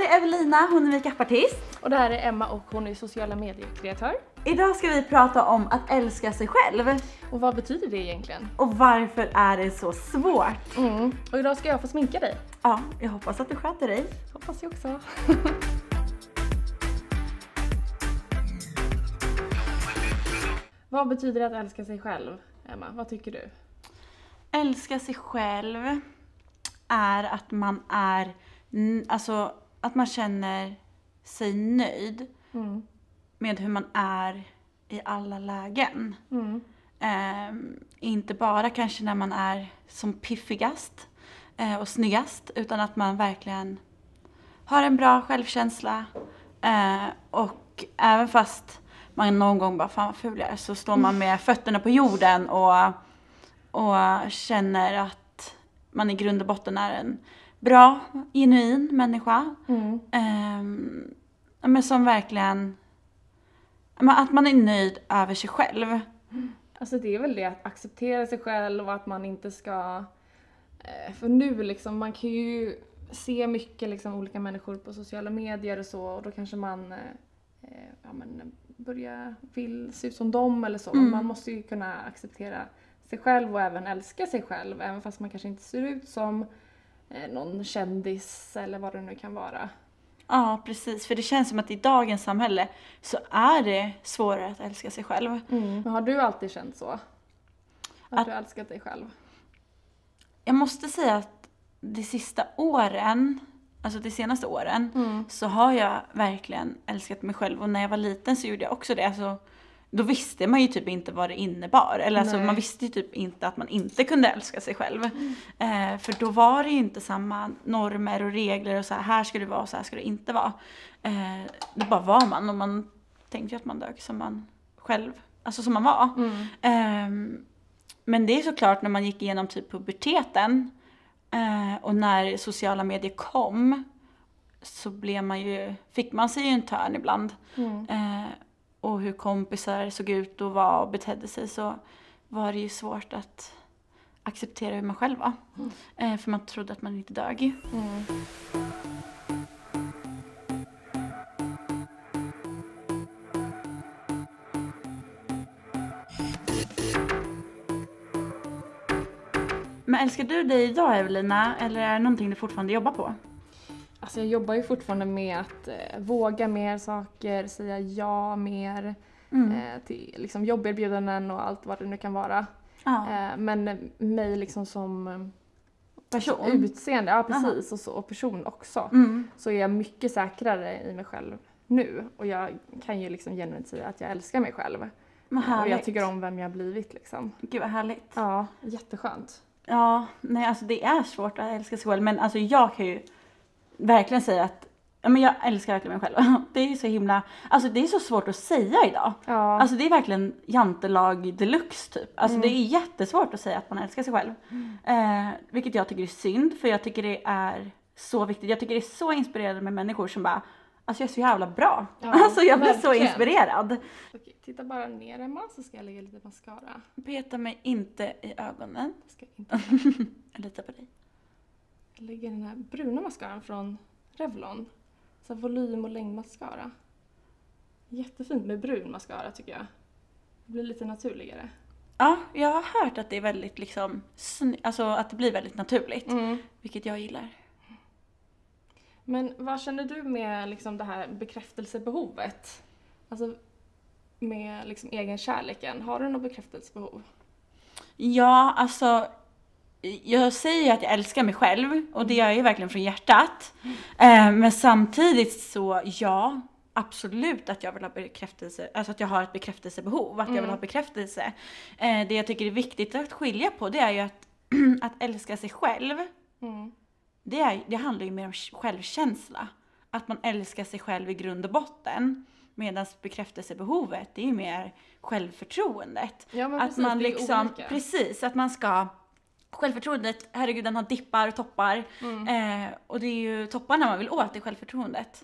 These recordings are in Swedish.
är Evelina, hon är makeupartist. Och det här är Emma och hon är sociala mediekreatör. Idag ska vi prata om att älska sig själv. Och vad betyder det egentligen? Och varför är det så svårt? Och idag ska jag få sminka dig. Ja, jag hoppas att du sköter dig. Hoppas jag också. Vad betyder det att älska sig själv, Emma? Vad tycker du? Älska sig själv är att man är, alltså att man känner sig nöjd med hur man är i alla lägen. Inte bara kanske när man är som piffigast och snyggast, utan att man verkligen har en bra självkänsla. Och även fast man någon gång bara fan vad ful jag är, så står man med fötterna på jorden och känner att man i grund och botten är en bra, genuin människa. Men som verkligen, att man är nöjd över sig själv. Alltså det är väl det att acceptera sig själv och att man inte ska... För nu liksom, man kan ju se mycket liksom olika människor på sociala medier och så. Och då kanske man vill se ut som dem eller så. Man måste ju kunna acceptera sig själv och även älska sig själv. Även fast man kanske inte ser ut som någon kändis eller vad det nu kan vara. Ja, precis. För det känns som att i dagens samhälle så är det svårare att älska sig själv. Men har du alltid känt så? Att du älskat dig själv? Jag måste säga att de senaste åren så har jag verkligen älskat mig själv. Och när jag var liten så gjorde jag också det. Alltså, då visste man ju typ inte vad det innebar. Eller alltså, man visste ju typ inte att man inte kunde älska sig själv. För då var det ju inte samma normer och regler och så här ska det vara och så här ska det inte vara. Det bara var man, och man tänkte ju att man dög som man själv, alltså som man var. Men det är såklart när man gick igenom typ puberteten och när sociala medier kom så fick man sig ju en törn ibland. Och hur kompisar såg ut och var och betedde sig, så var det ju svårt att acceptera hur man själv var. För man trodde att man inte dög. Men älskar du dig idag, Evelina? Eller är det någonting du fortfarande jobbar på? Alltså jag jobbar ju fortfarande med att våga mer saker, säga ja mer till liksom jobberbjudanden och allt vad det nu kan vara. Men mig liksom som person, utseende, ja precis, och person också. Så är jag mycket säkrare i mig själv nu. Och jag kan ju liksom genuint säga att jag älskar mig själv. Och jag tycker om vem jag har blivit liksom. Gud vad härligt. Ja, jätteskönt. Ja, nej alltså det är svårt att älska sig själv. Men alltså jag kan ju verkligen säga att jag älskar verkligen mig själv. Det är så himla, alltså det är så svårt att säga idag. Ja. Alltså det är verkligen jantelag deluxe typ. Alltså det är jättesvårt att säga att man älskar sig själv. Vilket jag tycker är synd, för jag tycker det är så viktigt. Jag tycker det är så inspirerande med människor som bara, alltså jag är så jävla bra. Ja, alltså jag blir verkligen. så inspirerad. Okej, titta bara ner, Emma, så ska jag lägga lite mascara. Peta mig inte i ögonen. Jag ska inte. Jag litar på dig. Jag lägger den här bruna mascaran från Revlon. Så här volym- och längdmascara. Jättefint med brun mascara tycker jag. Det blir lite naturligare. Ja, jag har hört att det är väldigt liksom, alltså att det blir väldigt naturligt. Vilket jag gillar. Men vad känner du med liksom det här bekräftelsebehovet? Alltså med liksom egen kärleken. Har du något bekräftelsebehov? Ja, alltså jag säger att jag älskar mig själv, och det gör jag ju verkligen från hjärtat. Men samtidigt så ja, absolut att jag vill ha bekräftelse, alltså att jag har ett bekräftelsebehov, att jag vill ha bekräftelse. Det jag tycker är viktigt att skilja på, det är ju att älska sig själv. Det handlar ju mer om självkänsla. Att man älskar sig själv i grund och botten. Medan bekräftelsebehovet, det är ju mer självförtroendet. Ja, men att precis, man det är liksom, olika. precis, att man ska, självförtroendet, herregud, den har dippar och toppar. Och det är ju topparna man vill åt i självförtroendet.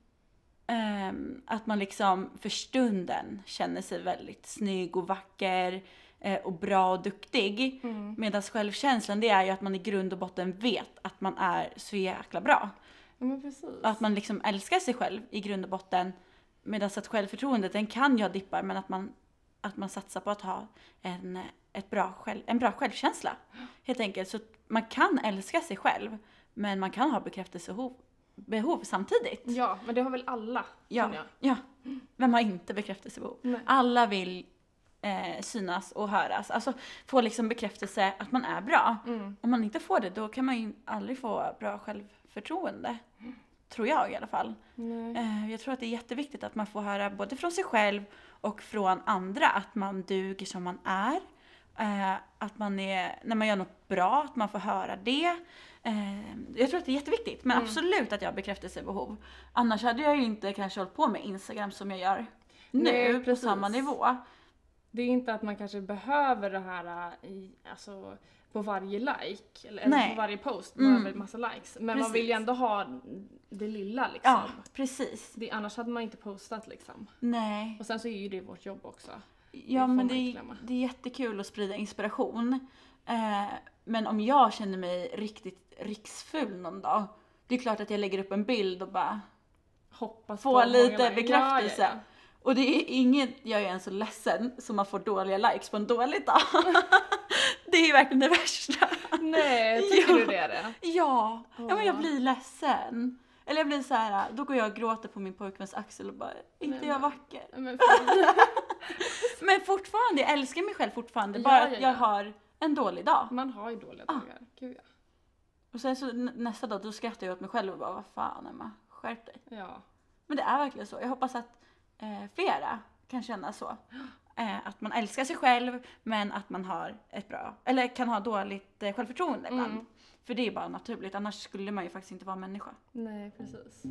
Att man liksom för stunden känner sig väldigt snygg och vacker och bra och duktig. Medan självkänslan, det är ju att man i grund och botten vet att man är så jäkla bra. Ja, men precis. Att man liksom älskar sig själv i grund och botten. Medan att självförtroendet, den kan jag dippar, men att man satsar på att ha en bra självkänsla. Helt enkelt. Så man kan älska sig själv, men man kan ha bekräftelsebehov samtidigt. Ja, men det har väl alla, känner jag. Ja. Vem har inte bekräftelsebehov? Nej. Alla vill synas och höras. Alltså få liksom bekräftelse att man är bra. Om man inte får det, då kan man ju aldrig få bra självförtroende. Tror jag i alla fall. Jag tror att det är jätteviktigt att man får höra både från sig själv och från andra att man duger som man är. Att man är, när man gör något bra, att man får höra det. Jag tror att det är jätteviktigt. Men absolut att jag har bekräftelsebehov. Annars hade jag ju inte kanske hållit på med Instagram som jag gör nu på samma nivå. Det är inte att man kanske behöver det här alltså, på varje like. Eller på varje post. Man behöver en massa likes. Men man vill ju ändå ha det lilla liksom. Ja, precis. Annars hade man inte postat liksom. Nej. Och sen så är ju det vårt jobb också. Ja, men det är jättekul att sprida inspiration. Men om jag känner mig riktigt riksful någon dag, det är klart att jag lägger upp en bild och bara hoppas få lite bekräftelse. Ja. Och det är inget jag är än så ledsen som man får dåliga likes på en dålig dag. Det är verkligen det värsta. Nej, tycker du det är det? Ja, men jag blir ledsen. Eller jag blir så här, då går jag och gråter på min pojkväns axel och bara, inte jag vacker. Men fortfarande, jag älskar mig själv fortfarande. Bara att jag har en dålig dag. Man har ju dåliga dagar. Gud, ja. Och sen så nästa dag, då skrattar jag åt mig själv och bara, vad fan Emma, skärp dig. Ja. Men det är verkligen så. Jag hoppas att flera kan känna så. Att man älskar sig själv, men att man har eller kan ha dåligt självförtroende ibland. För det är bara naturligt, annars skulle man ju faktiskt inte vara människa. Nej, precis.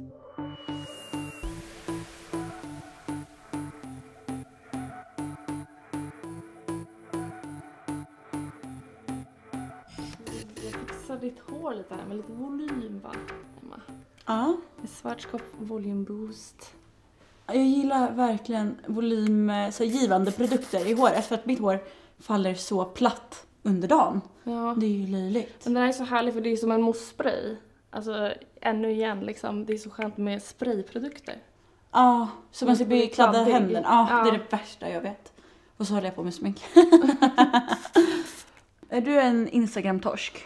Jag fixar ditt hår lite här med lite volym, va, Emma? Ja. Med Schwarzkopf Volume Boost. Jag gillar verkligen så givande produkter i håret, för att mitt hår faller så platt under dagen. Ja. Det är ju löjligt. Men den här är så härlig för det är som en mousspray. Alltså ännu igen liksom, det är så skönt med sprayprodukter. Ja, så man ska bli kladdad i händerna. Ja, det är det värsta jag vet. Och så håller jag på med smink. Är du en Instagram-torsk?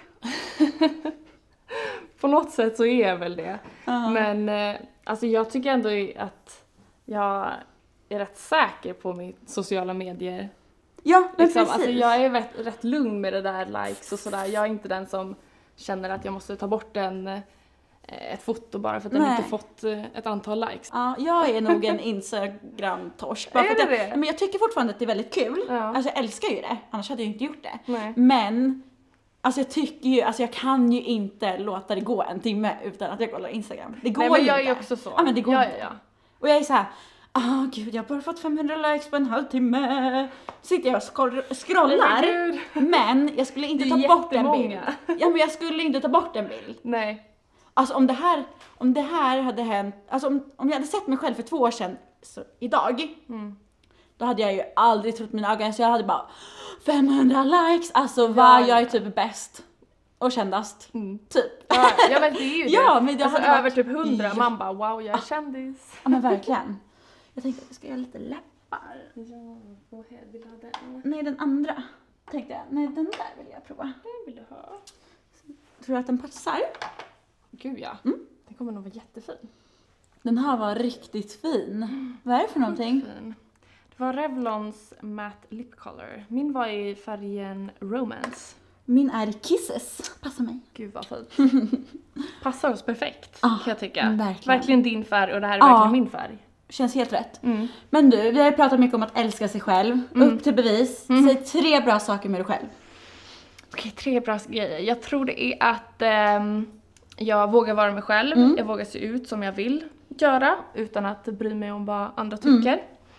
På något sätt så är jag väl det. Men alltså jag tycker ändå att jag är rätt säker på mitt sociala medier. Ja, men liksom, precis. alltså jag är rätt lugn med det där likes och sådär. Jag är inte den som känner att jag måste ta bort ett foto bara för att den inte fått ett antal likes. Ja, jag är nog en Instagram-torsk. Men jag tycker fortfarande att det är väldigt kul. Ja. Alltså jag älskar ju det, annars hade jag inte gjort det. Nej. Men alltså jag tycker ju, alltså jag kan ju inte låta det gå en timme utan att jag kollar Instagram. Det går Nej, men ju jag inte. är också så. Ja, men det går inte. Ja. Och jag är så här, gud, jag har bara fått 500 likes på en halvtimme. Sitter jag och scrollar. Men jag skulle inte ta bort en bild. Ja, men jag skulle inte ta bort en bild. Nej. Alltså om det här hade hänt, alltså om jag hade sett mig själv för 2 år sedan så idag, då hade jag ju aldrig trott mina ögon, så jag hade bara 500 likes, alltså jag är typ bäst och kändast, typ. Ja, men det är ju det. Ja, men det alltså hade över typ 100, man bara wow, jag är kändis. Ja, men verkligen. Jag tänkte att jag ska göra lite läppar. Ja, vill du ha den? Nej, den andra. Tänkte jag, nej, den där vill jag prova. Den vill du ha. Tror du att den passar? Gud ja, den kommer nog vara jättefin. Den här var riktigt fin. Vad är det för någonting? Fin. Det var Revlons Matte Lip Color. Min var i färgen Romance. Min är Kisses. Passar mig. Gud vad fint. Passar oss perfekt, kan jag tycka. Verkligen din färg och det här är verkligen min färg. Känns helt rätt. Men du, vi har ju pratat mycket om att älska sig själv. Upp till bevis. Säg 3 bra saker med dig själv. Okej, 3 bra grejer. Jag tror det är att jag vågar vara mig själv. Jag vågar se ut som jag vill göra utan att bry mig om vad andra tycker.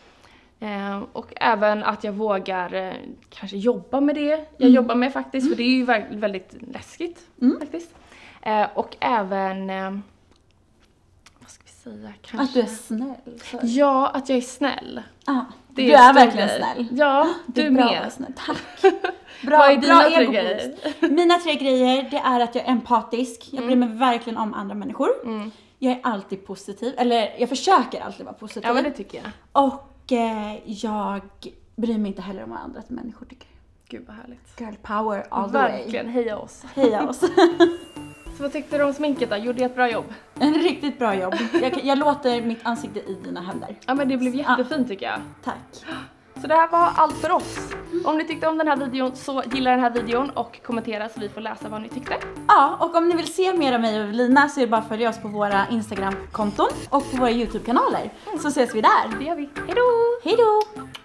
Och även att jag vågar kanske jobba med det jag jobbar med faktiskt. För det är ju väldigt läskigt faktiskt. Och även, vad ska vi säga? Kanske... Att du är snäll. Så. Ja, att jag är snäll. Du är verkligen snäll. Ja, du är bra med. snäll. Tack. Vad är dina 3 grejer? Mina 3 grejer, det är att jag är empatisk. Jag bryr mig verkligen om andra människor. Jag är alltid positiv. Eller jag försöker alltid vara positiv. Ja, men det tycker jag. Och jag bryr mig inte heller om vad andra människor tycker. Gud vad härligt. Girl power all the way. Verkligen, heja oss. Heja oss. Så vad tyckte du om sminket då? Gjorde jag ett bra jobb? En riktigt bra jobb. Jag låter mitt ansikte i dina händer. Ja, men det blev jättefint tycker jag. Tack. Så det här var allt för oss. Om ni tyckte om den här videon så gilla den här videon och kommentera så vi får läsa vad ni tyckte. Ja, och om ni vill se mer av mig och Lina så är det bara att följa oss på våra Instagram-konton och på våra YouTube-kanaler. Så ses vi där. Det gör vi. Hejdå! Hejdå!